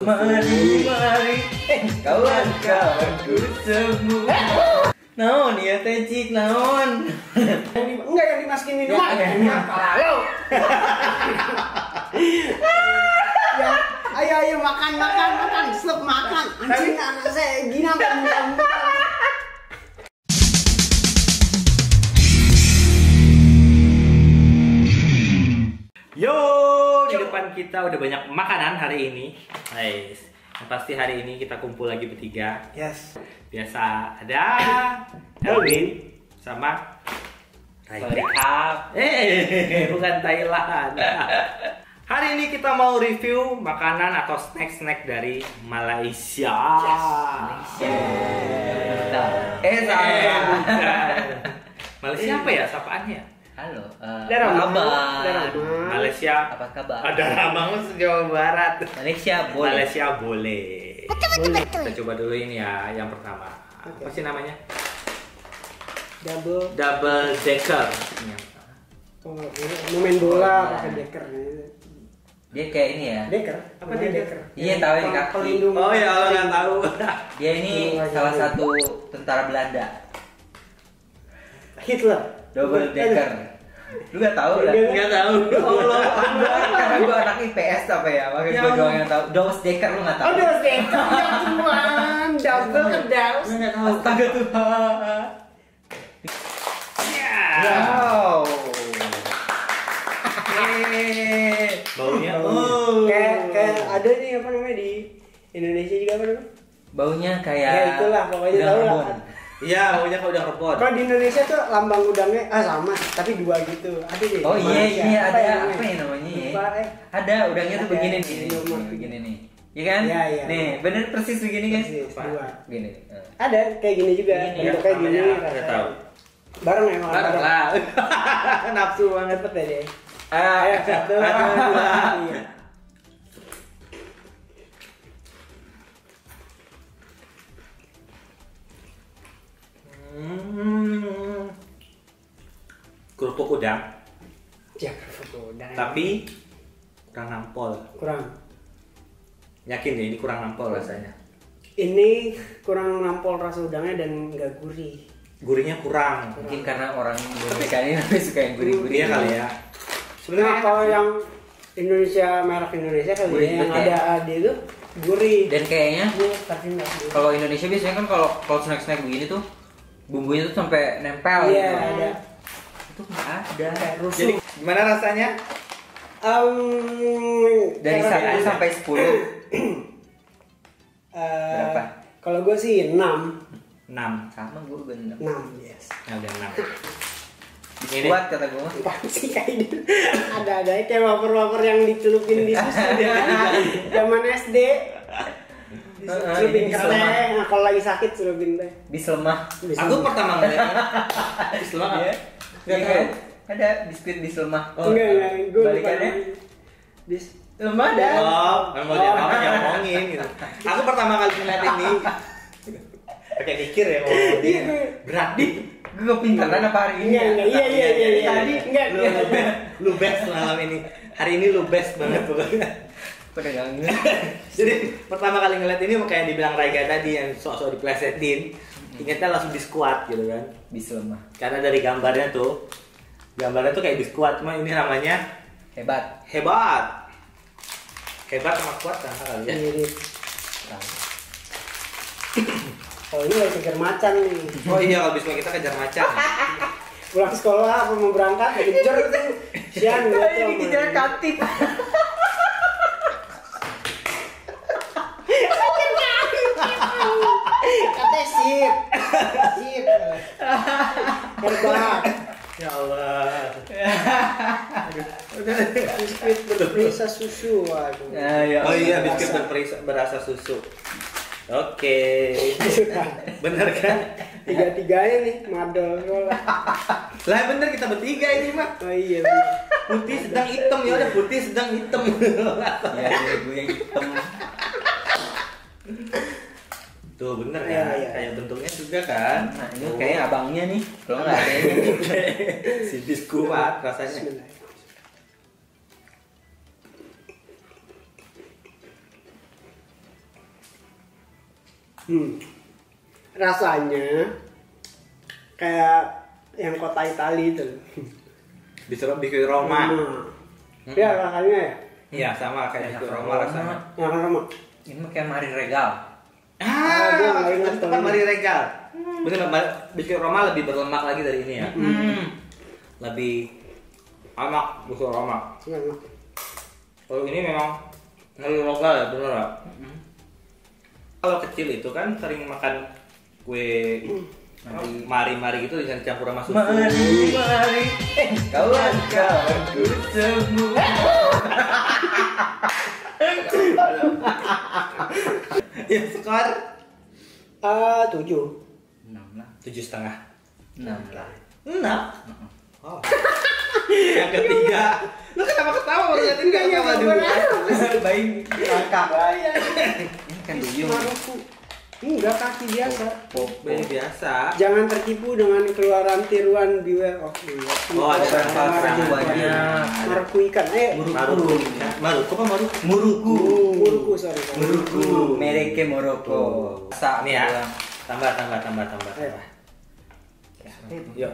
Mari, kawan-kawanku semua. Naon ya teh cik naon? Enggak yang dimasukin minuman. Ya, kalau. Ya, ayo makan. Slop makan. Anjing anak saya gini sampai muntah-muntah. Yo, di depan kita udah banyak makanan hari ini. Guys, yang pasti hari ini kita kumpul lagi bertiga. Yes. Biasa ada Elvin sama Raika. Bukan Thailand. Hari ini kita mau review makanan atau snack-snack dari Malaysia. Malaysia apa ya sapaannya? Halo, Darah Malaysia. apa kabar? Ada Ramang Jawa Barat. Malaysia boleh. Malaysia boleh. Kita coba dulu ini ya, yang pertama. Apa sih namanya? Double decker. Oh, ini mau main bola pakai deker nih. Dia kayak ini ya. Deker? Apa dia deker? Iya, tahu yang kaki. Pelindung. Oh ya, Allah nggak tahu. Dia ini salah satu tentara Belanda. Hitler. Double decker. Lu gak tahu lah? Nggak tahu. Allah. Karena gua anak IPS apa ya? Makanya gua doang yang tahu. Double decker lu gak tahu? Oh, double decker. Ya Tuhan, double kedaus. Nggak tahu. Astaga Tuhan. Wow. Baunya. Kayak ada nih apa namanya di Indonesia juga apa namanya? Baunya kayak Ya itulah pokoknya tahu lah. Iya, baunya kalau udah rebon. Kalau di Indonesia tuh lambang udangnya sama, tapi dua gitu. Ada deh. Oh di iya Malaysia. iya ada ya apa ya namanya ya? Lupa, Ada udangnya tuh Ada, begini nih, di nih, nomor. begini nih. Iya kan? Iya, iya. Nih, bener persis begini guys. Persis, dua. Begini. Ada kayak gini juga. Ini Bentuk kayak gini. namanya, rasanya. nggak tahu. Bareng emang. Bareng lah. Nafsu banget. Cepet deh. Ah, Ayo satu, dua. Iya. Kerupuk udang, Ya kerupuk udang. tapi kurang nampol. kurang. Yakin deh ini kurang nampol rasanya. Ini kurang nampol rasa udangnya dan nggak gurih. Gurihnya kurang. mungkin karena orang Indonesia ini lebih suka yang gurih-gurih. Iya kali ya. Sebenarnya kalau yang Indonesia merek Indonesia kali Gurih ya, yang banget ya. ada itu gurih. Dan kayaknya Tapi nggak gurih. kalau Indonesia biasanya kan kalau snack-snack begini tuh bumbunya tuh sampai nempel Iya gitu. ada. Itu nggak ada. Kayak rusuk. Jadi gimana rasanya? Dari kayak 1 sampai 10 berapa? Kalau gue sih 6. 6. Sama gue bener. 6, yes. Nah, udah 6. Ini Kuat kata gue. Apaan sih kayak gitu? Ada kayak wafer-wafer yang dicelupin di susu deh. Zaman SD. Dicelupin Ini ke diselemah. teh. Nah, kalau lagi sakit celupin teh. Diselemah. Aku pertama ngeliat ini. Islam apa? Iya. Nggak Iya tahu. kan? Ada biskuit diselemah. Enggak, gue balikannya? Lemah dah. Oh, mau dia ngomongin gitu. Aku pertama kali ngeliat ini pakai mikir ya mau Iya, berat di. Gue kepintaran apa hari ini? Enggak, iya. Tadi Enggak. Lu best malam ini. Hari ini lu best banget pokoknya. pada ganggu. Jadi pertama kali ngeliat ini kayak dibilang Raiga tadi yang sok-sok diplesetin, ingetnya langsung biskuat gitu kan. Diselemah. Karena dari gambarnya tuh kayak biskuat, cuma ini namanya Hebat. hebat sama kuat kan kali ya. Iya. Oh ini lagi kejar macan nih. Oh iya, kalau biskuit kita kejar macan. Pulang sekolah apa mau berangkat kejar tuh. Sian gitu. Ini kejar katip. Katanya sip. Hebat. Ya Allah. Biskuit berperisa susu. Waduh. Oh iya, biskuit berasa susu. Oke. Bener kan? Tiga-tiganya nih madol sekolah. Lah bener kita bertiga ini mah. Oh iya. Bener. Putih sedang hitam ya udah putih sedang hitam. Ya, gue yang hitam. Tuh bener Iya, kan? iya. Kayak bentuknya juga kan? Nah, ini kayaknya abangnya nih. Kalau nggak ada ini. Si biskuat rasanya. Bismillah. Rasanya kayak yang kota Italia itu. Biskuit Roma. Ya rasanya ya. Iya, sama kayak biskuit Roma rasanya. Yang Roma. Ini mah kayak Mari Regal. gua nggak ingat itu tuh. kan Mari Regal. Bener, biskuit Roma lebih berlemak lagi dari ini ya. Lebih enak biskuit Roma. Enak. Kalau ini memang Mari lokal ya, bener ya. Kalau kecil itu kan sering makan kue mari-mari gitu dengan campur sama susu. Mari, kawan-kawanku semua. Ya skor 7. 6 lah. 7,5. 6 lah. 6. Oh. Yang ketiga. Lu kenapa ketawa baru liatin gak ketawa dulu? Baik langkah. Ini kan duyung. Maruku. Enggak, kaki biasa. Bayi biasa. Jangan tertipu dengan keluaran tiruan beware of the Oh, ada Maruku ikan. Maruku. Maruku apa maruku? Muruku. Muruku, sorry. Muruku. Mereke Moroko. Nih ya. Tambah. Ayo. Yuk.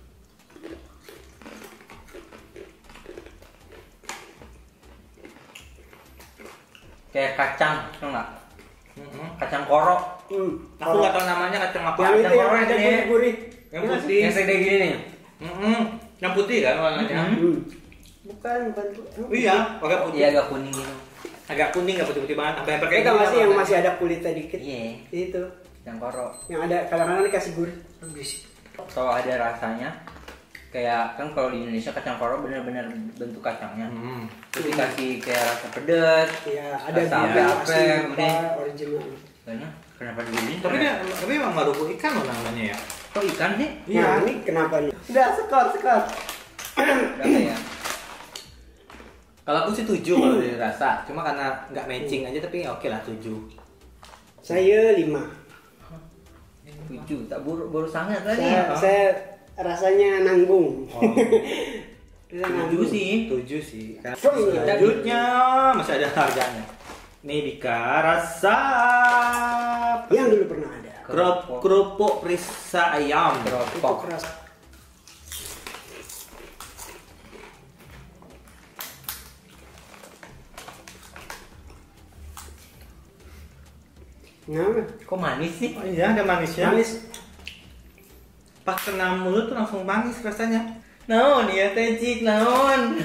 Kayak kacang, tau nggak? Kacang koro. Aku nggak tahu namanya kacang apa. Yang itu Kacang yang koro ada ini. gurih. Yang putih. Yang segede gini nih. Yang putih kan warnanya. Bukan. Iya, agak putih. Iya agak kuning gitu. Agak kuning, nggak putih-putih banget. Sampai pakai Kita masih yang masih ada kulitnya dikit. Iya. Itu. Kacang koro. Yang ada kadang-kadang dikasih gurih. Kalau ada rasanya, kayak kan kalau di Indonesia kacang koro benar-benar bentuk kacangnya. Terus dikasih kayak rasa pedas. Iya, ada rasa gurih, apa asli, kemudian apa, original. kayaknya kenapa digini? Tapi memang maruku ikan loh namanya ya. kok ikan sih? Nah, ini kenapa nih? Udah, skor. Berapa ya? Kalau aku sih 7 kalau dari rasa. Cuma karena nggak matching aja tapi oke lah 7. Saya 5. 7, tak baru sangat tadi. Saya rasanya nanggung. Oh. Saya 7 nanggung. sih. 7 sih. Karena Strong. selanjutnya masih ada harganya. Nih Dika, rasa Yang dulu pernah ada. kerupuk perisa ayam. Itu Keropok. keras. Nah, Kok manis sih? Oh iya, ada manisnya. manis. Pas kena mulut tuh langsung manis rasanya. Naon ya teh cik naon?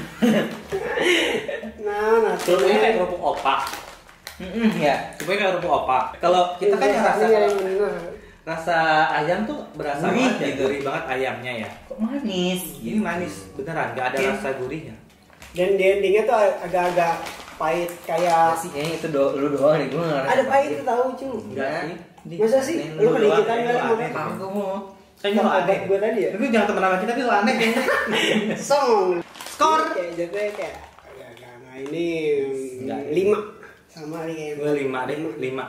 Nah, Kerupuknya kayak kerupuk opak. Ya. Kerupuknya kayak kerupuk opak. Kalau kita kan yang rasa yang benar. rasa ayam tuh berasa Gurih banget ya, gitu. gurih banget ayamnya ya. Kok manis? Ini manis beneran, nggak ada Oke. rasa gurihnya. Dan di endingnya tuh agak-agak pahit kayak Sih kayaknya itu lu doang nih gua nggak ada pahit tuh tahu cu. Enggak sih. Masa sih? Lu kedikitan doang, kali lu makan? aneh. Kamu Kayaknya lo aneh. Gue tadi ya. Tapi jangan temen sama kita, tapi lo aneh kayaknya. Song. Skor. Kayak jatuhnya kayak agak ini Enggak. 5 sama nih kayak Gue 5 deh, 5.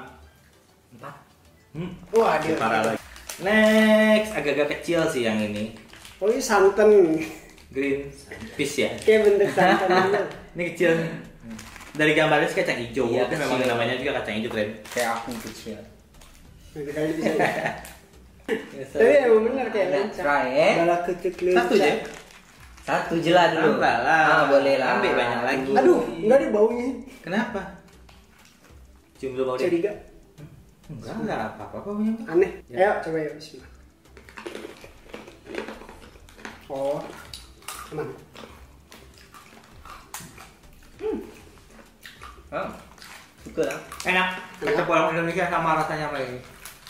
4. Wah, dia Parah lagi. Next, agak-agak kecil sih yang ini. Oh, ini santan. Green fish ya. Kayak bentuk santan gitu. Ini kecil. Dari gambarnya sih kacang hijau, Iya, tapi memang kecil. namanya juga kacang hijau keren. Kayak aku kecil. Nanti kali bisa. Tapi emang bener kayak Ada lencah. try, eh. Bala kucuk Satu lencah. aja. Satu jelas dulu. Tambah lah. Boleh lah. Ambil banyak lagi. Aduh, enggak deh baunya. Kenapa? Cium dulu bau dia. Curiga. Enggak apa-apa punya. Aneh. Ya. Ayo coba ya bismillah. Oh. Aman. Oh, suka lah. Enak. Kacang pulang Indonesia sama rasanya apa ini?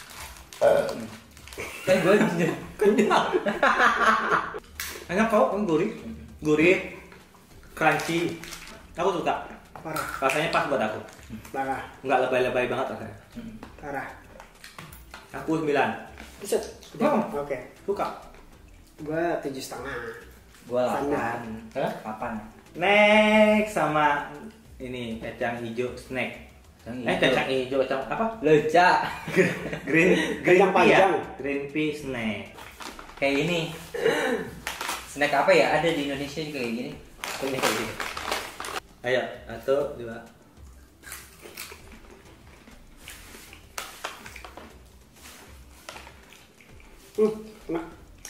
Kan gue Kenyang. Enak kok, gurih. Gurih. Crunchy. Aku suka. Parah. Rasanya pas buat aku. Parah. Enggak lebay-lebay banget rasanya. Parah. Aku 9. Bisa. Oh. Oke. Suka. Gua 7,5. gue Standar. 8. Hah? 8. Next sama ini kacang hijau snack. Kacang hijau, kacang apa? Lecak. Green Kacang pea. panjang. Green pea snack. Kayak ini. Snack apa ya? Ada di Indonesia juga kayak gini. Ini kayak gini. Ayo, 1, 2. Enak.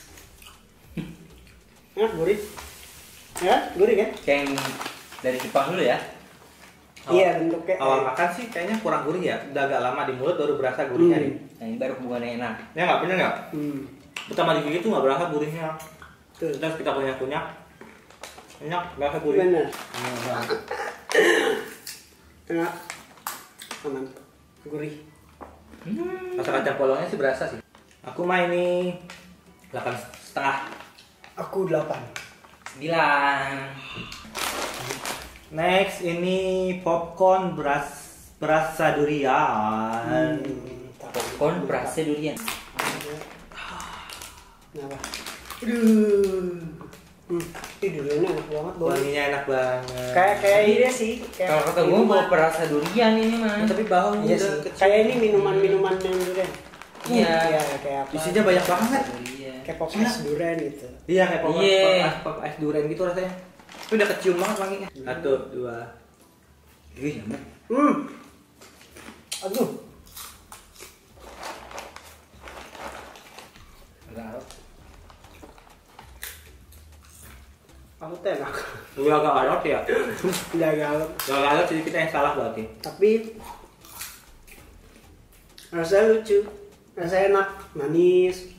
Enak, gurih. Ya, gurih kan? Kayak yang dari Jepang dulu ya. Iya, bentuknya. Awal makan sih kayaknya kurang gurih ya. Udah agak lama di mulut baru berasa gurihnya nih. Nah, ini baru hubungannya enak. Ya nggak bener nggak? Pertama digigit tuh nggak berasa gurihnya. Tuh. Terus kita kunyah-kunyah, enak, berasa gurih. Bener. Hmm. Enak. Aman. Gurih. Rasa kacang polongnya sih berasa sih. Aku mah ini 8,5. Aku 8. 9. Next ini popcorn berasa durian. Popcorn berasa durian. Kenapa? Aduh. Duriannya enak banget, Bang. Wanginya enak banget. Kayak ini sih. Kalau kata gue bawa perasa durian ini mah. Tapi baunya Iya udah sih. kecil. Kayak ini minuman-minuman yang durian. Iya. Iya, kayak apa? Isinya banyak banget. Durian. Kayak pop es durian gitu. Iya kayak pop Iya. pop ice durian gitu rasanya. Itu udah kecium banget wanginya. 1, 2. Wih, enak. Aduh. Garot. Aku tuh enak. Udah agak alot ya. Udah galak. Kalau alot jadi kita yang salah berarti. Tapi rasanya lucu. Rasanya enak, manis.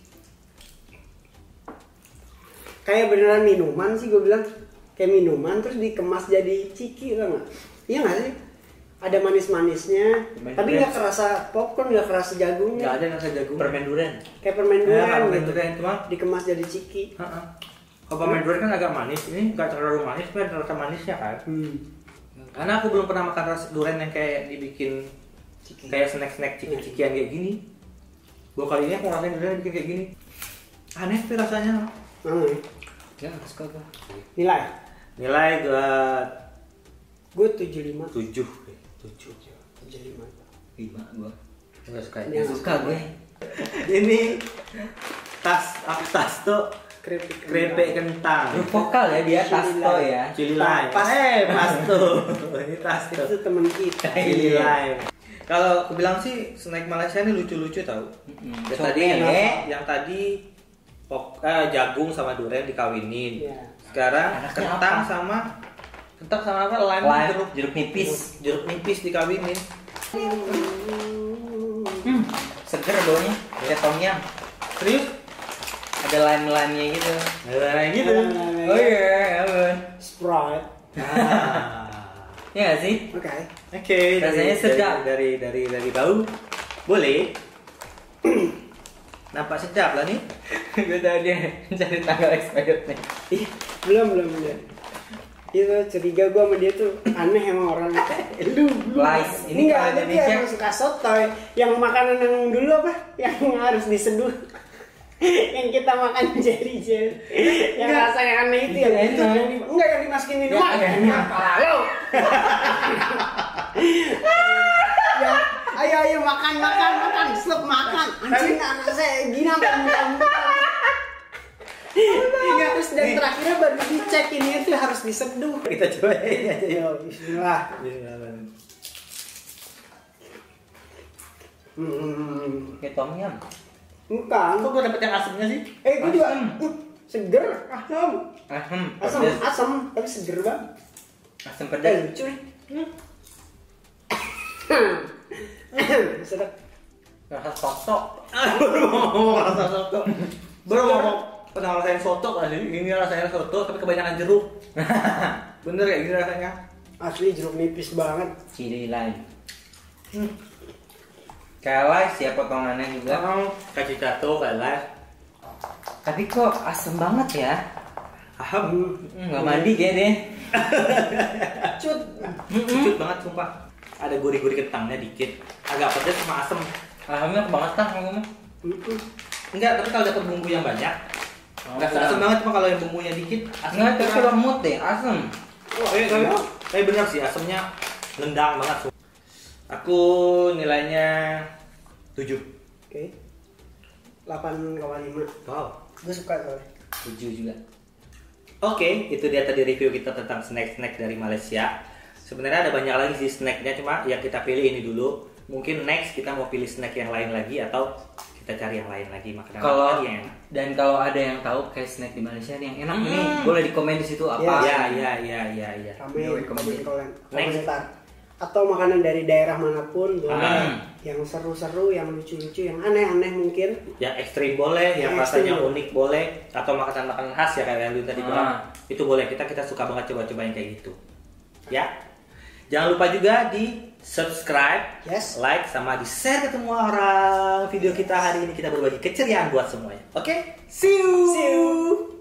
Kayak beneran minuman sih gue bilang. Kayak minuman terus dikemas jadi ciki, tau nggak? Iya nggak sih? Ada manis-manisnya, tapi nggak kerasa popcorn, nggak kerasa Nggak jagungnya. ada yang rasa jagung. Permen durian. Kayak permen Ya, durian permen gitu. durian cuma. Dikemas jadi ciki. Kalau permen durian kan agak manis. Ini nggak terlalu manis, tapi ada rasa manisnya kan. Karena aku belum pernah makan rasa durian yang kayak dibikin kayak snack-snack ciki-cikian kayak gini. Gua kali ini aku ngerasain durian bikin kayak gini. Aneh tapi rasanya. Ya, suka gue. Nilai Gue 75. 7. 75. 5 gue. Enggak suka Ini ya. Suka gue. Ini tas tuh keripik kentang. Lu vokal ya dia tasto ya. Chili lime. Pasto. Ini tas tuh. Itu temen kita. Chili lime. Kalau aku bilang sih snack Malaysia ini lucu-lucu tau. Yang tadi jagung sama durian dikawinin. Iya. Sekarang Anaknya kentang apa? sama apa? Lime, Jeruk nipis. jeruk nipis dikawinin. Seger baunya. Kayak tom yum. Serius? Ada lime-limenya gitu. Nah, gitu. Oh iya, aman. Sprite. Ya nggak sih? Oke. Oke, Rasanya sedap. dari bau. Boleh. Nampak sedap lah nih. Gue tau dia cari tanggal expired nih. Ih, belum. Itu curiga gue sama dia tuh aneh emang orang. Lu. Lies. Ini Enggak, kalau ada dia Indonesia. yang suka sotoy. Yang makanan yang dulu apa? Yang harus diseduh. Yang kita makan jelly. Yang rasanya aneh itu yang Itu itu. enak. Enggak yang dimasukin minuman. Ya, enak. Halo. Ya, ayo makan. Stop makan. Anjing saya gini sampai muntah-muntah. Iya, terus dan terakhirnya baru dicek ini tuh harus diseduh. Kita cobain aja ya. Yo, bismillah. Kayak tom yum. Bukan. Kok gue dapet yang asemnya sih? Gue juga Asam. seger, asam. Asam. Asam, tapi seger banget. Asam pedas. Lucu nih. Sedap. Rasa soto. Baru mau ngomong rasa soto. Baru ngomong pernah ngerasain soto kali ini rasanya soto tapi kebanyakan jeruk. Bener kayak gini rasanya. Asli jeruk nipis banget. Chili lime. Kayak lice ya potongannya juga. Kasih tato kalah. Tapi kok asam banget ya? Aham. Nggak mandi kayak deh. Cut. Lucu banget sumpah. Ada gurih-gurih kentangnya dikit. Agak pedas sama asem. Asamnya kebangetan ngomong. Enggak, tapi kalau dapat bumbu yang banyak enggak asem banget, cuma kalau yang bumbunya dikit asem. Enggak, tapi lemut deh, asam. Tapi benar sih asemnya nendang banget. Aku nilainya 7. Oke. 8,5. Wow. Gue suka soalnya. 7 juga. Oke, itu dia tadi review kita tentang snack-snack dari Malaysia. Sebenarnya ada banyak lagi sih snacknya, cuma yang kita pilih ini dulu. Mungkin next kita mau pilih snack yang lain lagi atau kita kita cari yang lain lagi, makanan Kalau lagi yang enak. dan kalau ada yang tahu kayak snack di Malaysia yang enak nih, boleh di komen di situ apa? Iya. Kami komentar. Atau makanan dari daerah manapun boleh. Yang seru-seru, yang lucu-lucu, yang aneh-aneh mungkin. Yang ekstrim boleh, yang rasanya unik boleh, atau makanan-makanan khas ya kayak yang tadi bilang. Itu boleh, kita suka banget coba-coba yang kayak gitu. Ya. Jangan lupa juga di subscribe, like, sama di share ke semua orang video kita hari ini. Kita berbagi keceriaan buat semuanya. Oke? See you.